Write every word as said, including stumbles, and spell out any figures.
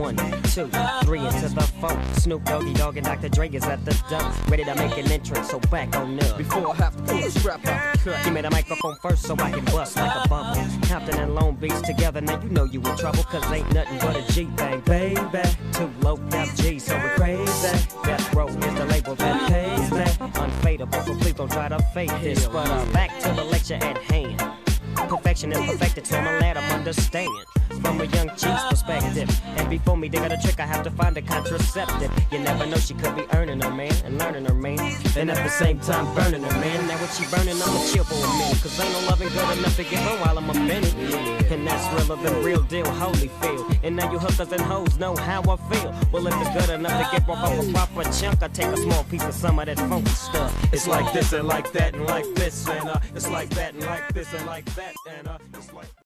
One, two, three into the four. Snoop, Doggy, Dogg, and Doctor Dre is at the door, ready to make an entrance, so back on up. Before I have to pull the strap out the cut, Give me the microphone first so I can bust like a bubble. Compton and Long Beach together, now you know you in trouble, cause ain't nothing but a G-Thang, baby. Too low F G, so we're crazy. Death Row is the label that pays me. Unfadable, so please don't try to fake this. But uh, back to the lecture at hand. Perfection is perfected, so I'ma let 'em understand from a young chief's perspective. And before me dig out a trick, I have to find a contraceptive. You never know, she could be earning her man and learning her man, and at the same time burning her man. Now when she burning, I'ma chill for a minute, cause ain't no loving good enough to give her while I'm offended. And that's realer than real deal, holy feel. And now you hookers and hoes know how I feel. Well, if it's good enough to get broke off a proper chunk, I take a small piece of some of that funky stuff. it's like this and like that and like this, and uh, it's like that and like this and like that, and uh, it's like